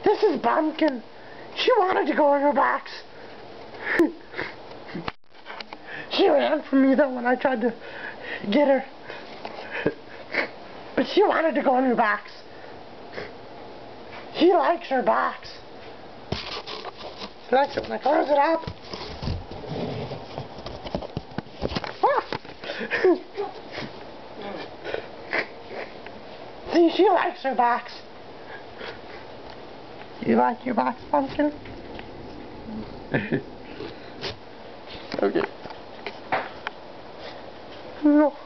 This is Bumpkin. She wanted to go on her box. She ran from me though when I tried to get her. But she wanted to go on her box. She likes her box. She likes it when I close it up. See, she likes her box. You like your box, Pumpkin? Okay. No.